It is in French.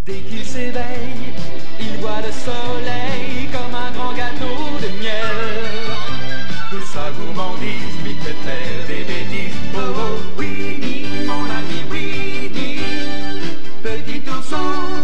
Dès qu'il s'éveille, il voit le soleil comme un grand gâteau de miel. Que sa gourmandise lui fait faire des bêtises. Oh oh, Winnie, mon ami Winnie, petit ourson.